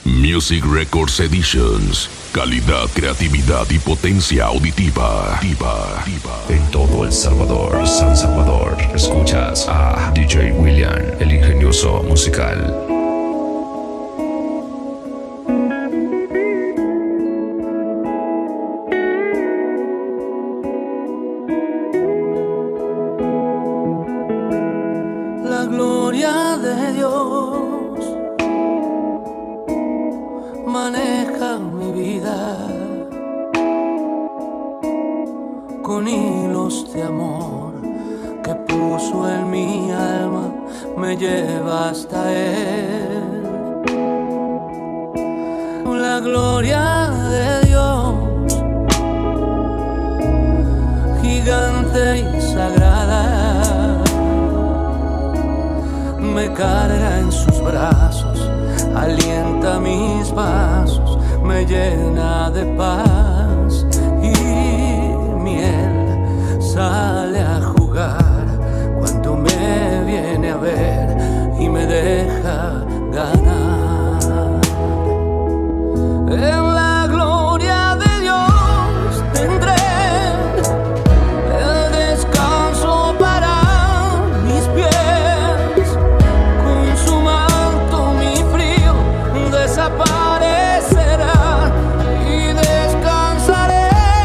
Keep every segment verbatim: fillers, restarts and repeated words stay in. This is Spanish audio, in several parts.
Music Records Editions. Calidad, creatividad y potencia auditiva. Diva, diva. En todo El Salvador, San Salvador, escuchas a D J William, el ingenioso musical. La gloria de Dios maneja mi vida con hilos de amor que puso en mi alma, me lleva hasta Él. La gloria de Dios, gigante y sagrada, me carga en sus brazos, alienta mis pasos, me llena de paz y miel sale a jugar cuando me viene a ver y me deja ganar. En la gloria de Dios tendré el descanso para mis pies, con su manto mi frío desaparecerá y descansaré.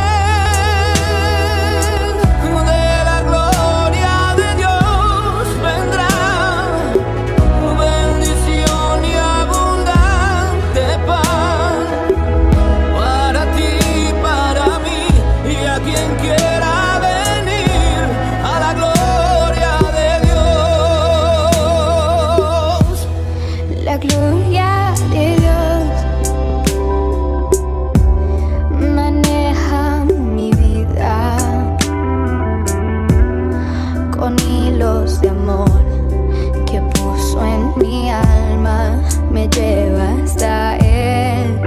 De la gloria de Dios vendrá bendición y abundante pan para ti, para mí y a quien quiera venir a la gloria de Dios. La gloria de Dios maneja mi vida con hilos de amor que puso en mi alma, me lleva hasta Él.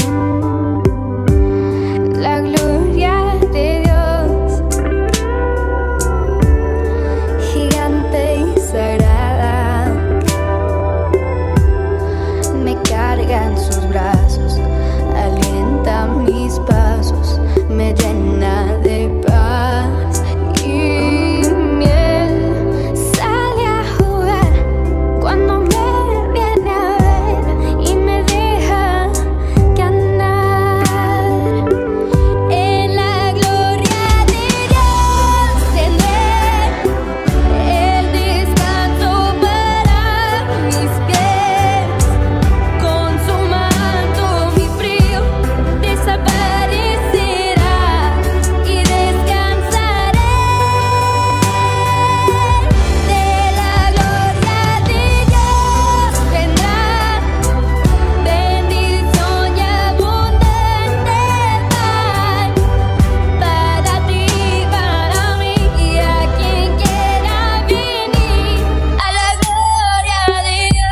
La gloria de Dios, gigante y sagrada, me carga en sus brazos, alienta mis pasos, me llena de paz y miel sale a jugar cuando me viene a ver y me deja ganar. En la gloria de Dios tendré el descanso para mis pies, con su manto mi frío desaparecerá y descansaré. De la gloria de Dios vendrá bendición y abundante pan para ti, para mí y a quien quiera venir a la gloria de Dios.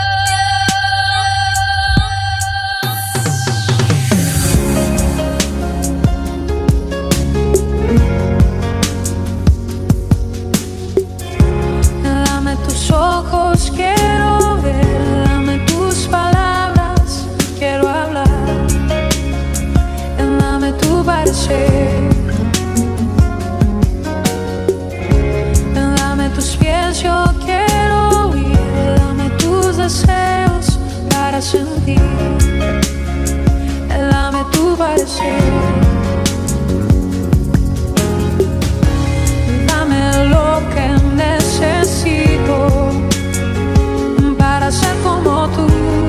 Dame tus ojos, quiero ver, dame tus palabras, quiero hablar, dame tu parecer, dame tus pies, yo quiero oír, dame tus deseos para sentir, dame tu parecer. Dame lo que necesito para ser como tú.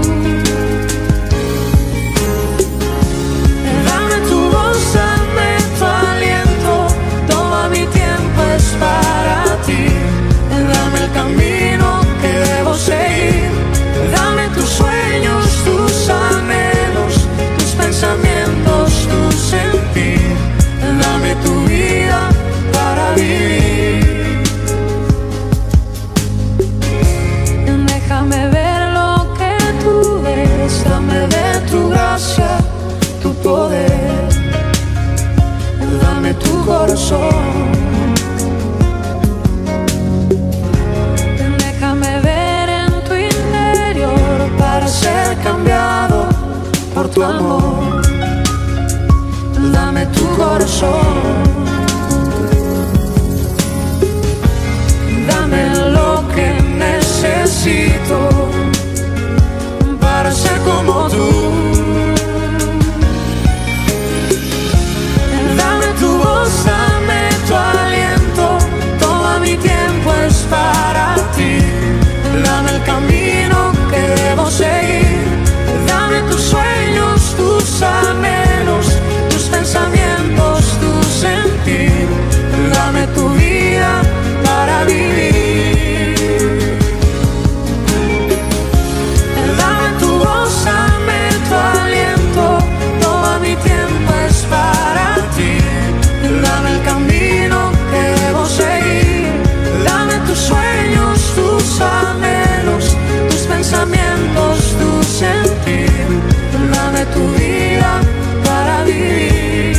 Dame tu voz, dame tu aliento, todo mi tiempo es para ti. Dame el camino que debo seguir, dame tus sueños, tus anhelos, tus pensamientos, tu sentir. Dame tu vida para vivir. Déjame ver lo que tú ves, dame de tu gracia, tu poder, dame tu corazón. Déjame ver en tu interior para ser cambiado por tu amor. Dame tu corazón, dame lo que necesito para ser como tú. Dame tu voz, dame tu aliento, todo mi tiempo es para ti. Dame el camino que debo seguir, dame tus sueños, tus anhelos, tus pensamientos, tu sentir. Dame tu vida para vivir. Dame tu voz, dame tu aliento, todo mi tiempo es para ti. Dame el camino que debo seguir, dame tus sueños, tus anhelos, tus pensamientos, tu sentir. Dame tu vida para vivir.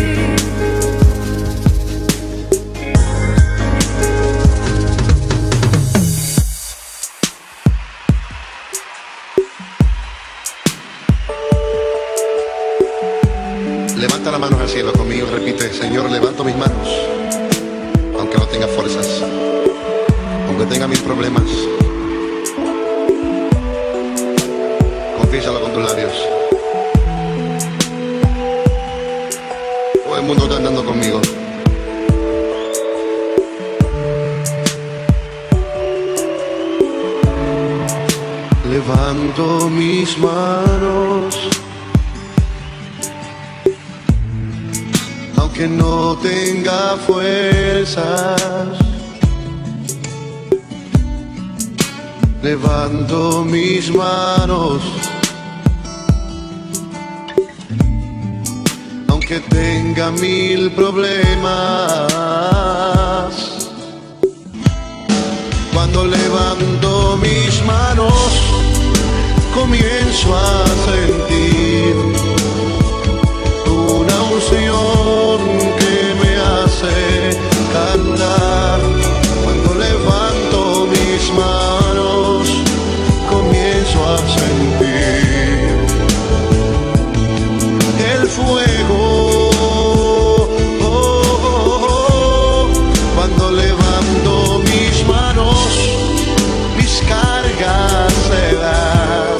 Levanta las manos al cielo conmigo y repite: Señor, levanto mis manos, aunque no tenga fuerzas, aunque tenga mis problemas. Confiésalo con tus labios. Todo el mundo está andando conmigo. Levanto mis manos, aunque no tenga fuerzas. Levanto mis manos, aunque tenga mil problemas. Cuando levanto mis manos, comienzo a sentir una unción que me hace cantar. Cuando levanto mis manos, comienzo a sentir el fuego. Oh, oh, oh. Cuando levanto mis manos, mis cargas se dan.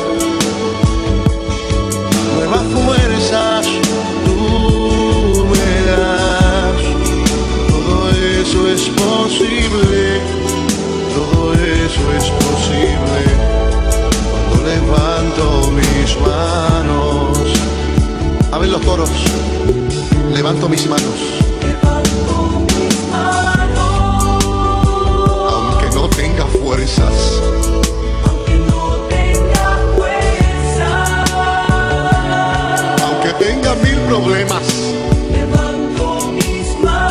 Nuevas fuerzas tú me das. Todo eso es posible, todo eso es posible. Cuando levanto mis manos. A ver los coros. Levanto mis manos, Levanto mis manos, aunque no tenga fuerzas, aunque no tenga fuerzas, aunque tenga mil problemas. levanto mis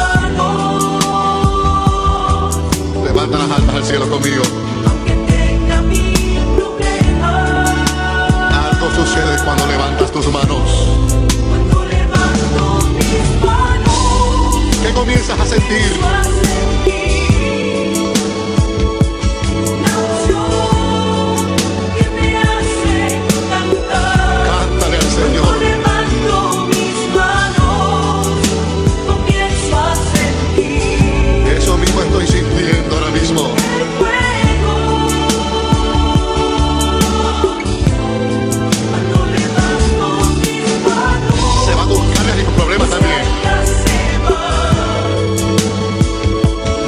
manos, Levanta las almas al cielo conmigo. aunque tenga mil problemas. Algo sucede cuando levantas tus manos. Cuando levanto mis manos, ¿Qué comienzas a sentir? comienzo a sentir una unción que me hace cantar. Cántale al Cuando Señor. levanto mis manos, comienzo a sentir Eso mismo estoy sintiendo ahora mismo. el fuego. Cuando levanto mis manos, Se va a buscar mis problemas también. cargas se van.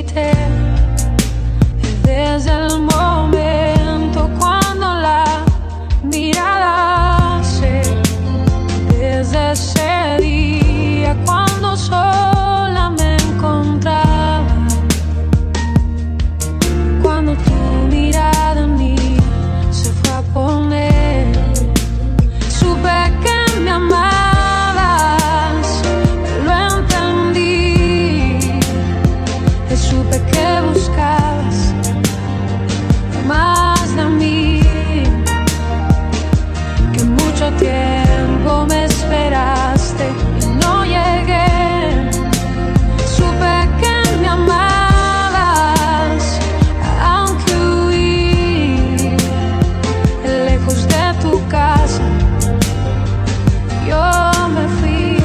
necesité. Desde el momento cuando la mirada se, desde ese día cuando sola me encontraba, cuando tu mirada en mí se fue a poner, supe que me amabas, lo entendí, y supe que buscabas más de mí, que mucho tiempo me esperaste y no llegué. Supe que me amabas, aunque huí lejos de tu casa. Yo me fui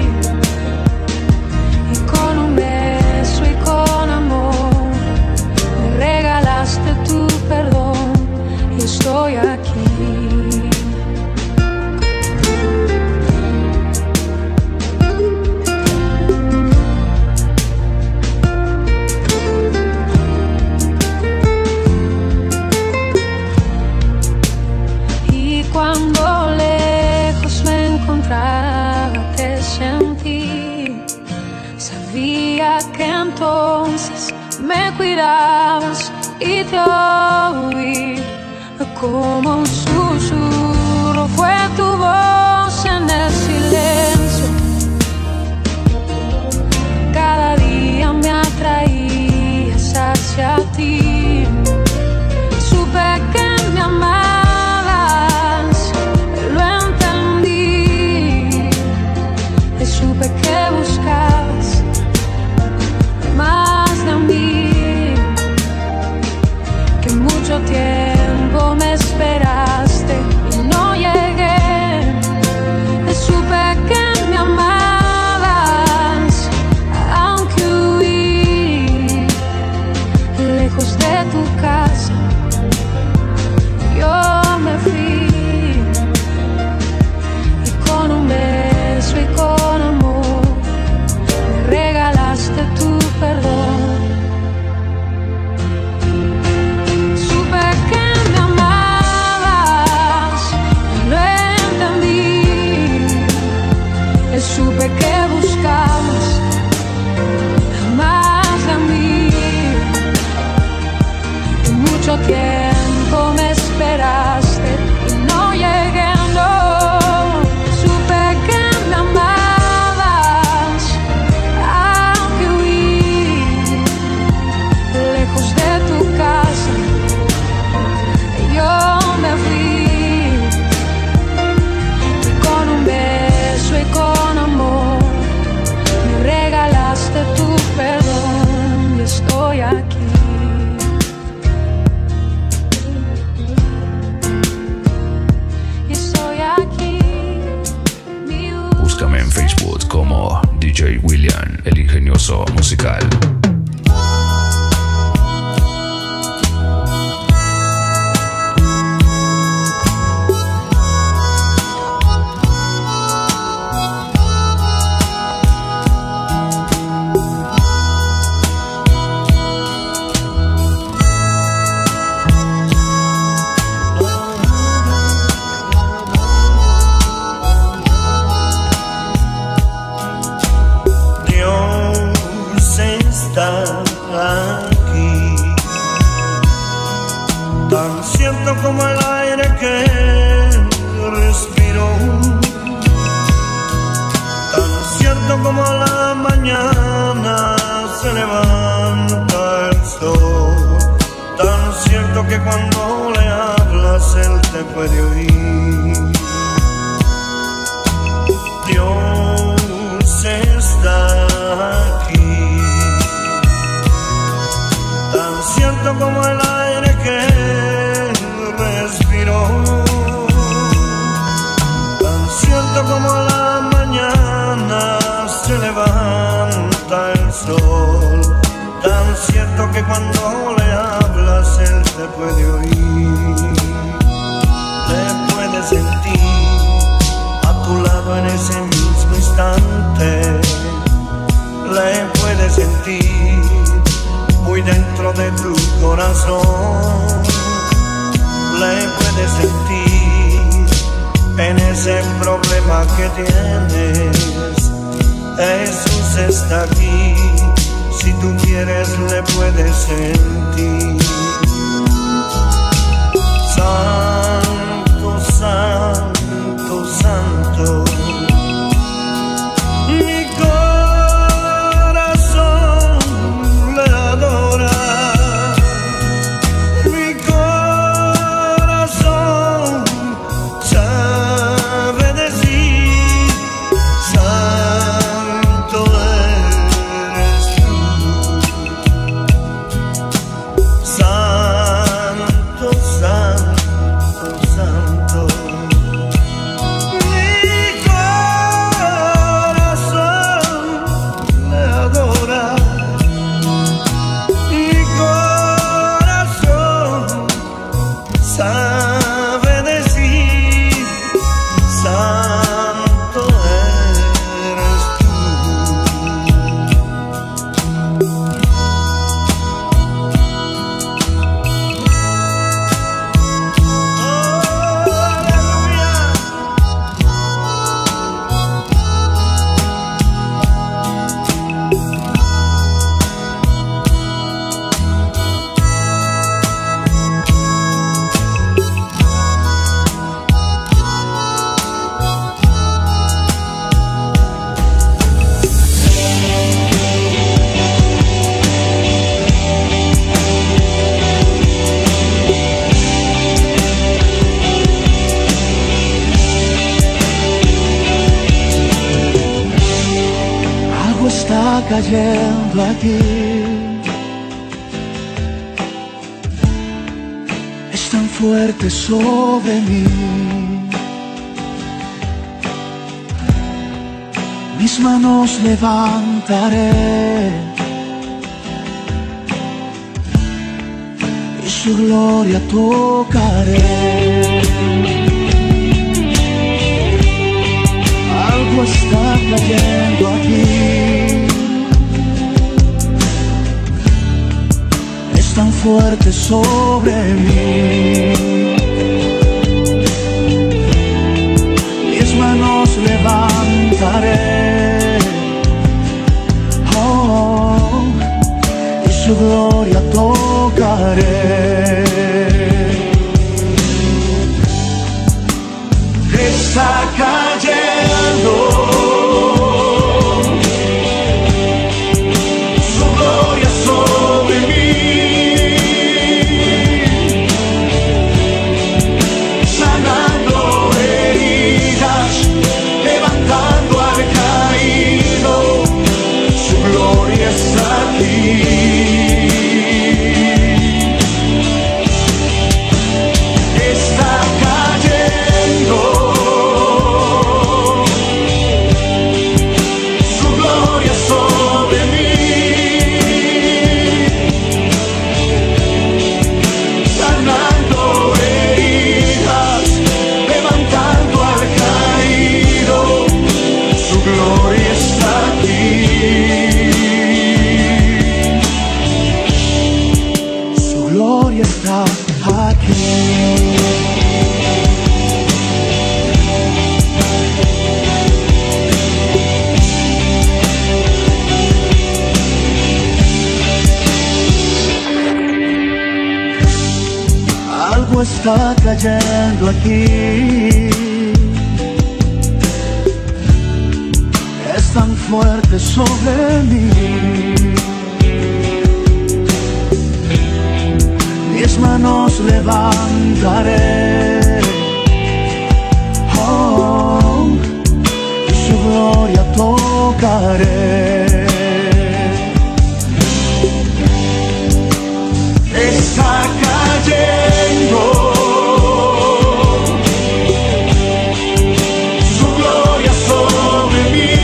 y con un beso y con amor me regalaste tu perdón y estoy aquí. Y cuando lejos me encontraba te sentí, sabía que entonces me cuidabas y te oí como un susurro, fue tu voz en el silencio. Cada día me atraías hacia ti, supe que me amabas, lo entendí, y supe que buscabas más de mí, que mucho tiempo me esperaste y no llegué. Supe que me amabas, aunque huí lejos de tu casa. Yo me fui y con un beso y con amor me regalaste tu perdón. Supe que me amabas, lo entendí, y supe que buscabas más de mí, y mucho tiempo me esperaste y no llegué, no. Supe que me amabas, aunque huí lejos de tu casa. Yo me fui y con un beso y con amor me regalaste tu perdón y estoy aquí. Y estoy aquí. Mi Búscame en Facebook como D J William, el ingenioso musical. Dios está aquí, tan cierto como el aire que respiro, tan cierto como la mañana se levanta el sol, tan cierto que cuando le hablas él te puede oír. Dios está aquí, tan cierto como el aire que respiro, tan cierto como la mañana se levanta el sol, tan cierto que cuando le hablas él te puede oír, te puede sentir a tu lado en ese mismo instante, le puede sentir dentro de tu corazón le puedes sentir en ese problema que tienes. Jesús está aquí, si tú quieres le puedes sentir. Santo, santo, santo, mi corazón le adora, mi corazón sabe decir, santo eres tú, santo, santo, santo. Mi corazón le adora, mi corazón sabe decir, santo eres tú. Algo está cayendo aquí, es tan fuerte sobre mí. Mis manos levantaré y su gloria tocaré. Algo está cayendo aquí, es tan fuerte sobre mí. Mis manos levantaré, oh, y su gloria tocaré. Está cayendo su gloria sobre mí, sanando heridas, levantando al caído, su gloria está aquí. Está cayendo su gloria sobre mí, sanando heridas, levantando al caído, su gloria está aquí. Su gloria está aquí. Algo está cayendo aquí, es tan fuerte sobre mí. Mis manos levantaré, oh, y su gloria tocaré. Está cayendo su gloria sobre mí,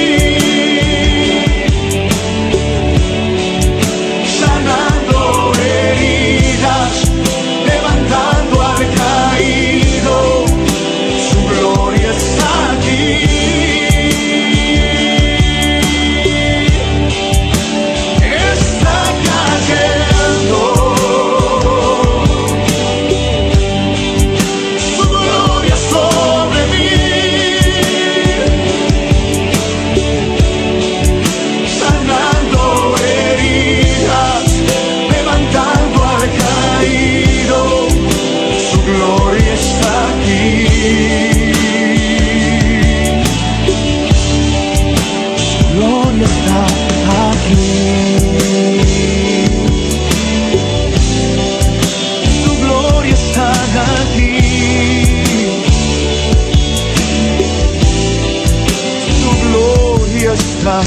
sanando heridas, levantando al caído, su gloria está aquí.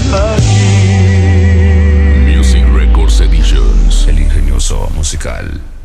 aquí. Music Records Editions. El ingenioso musical.